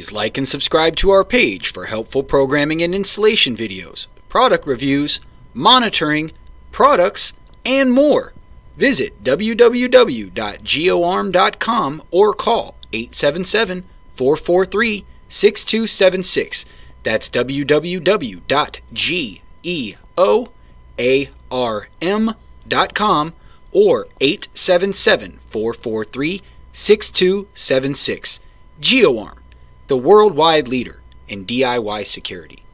Please like and subscribe to our page for helpful programming and installation videos, product reviews, monitoring, products, and more. Visit www.geoarm.com or call 877-443-6276. That's www.geoarm.com or 877-443-6276. GeoArm, the worldwide leader in DIY security.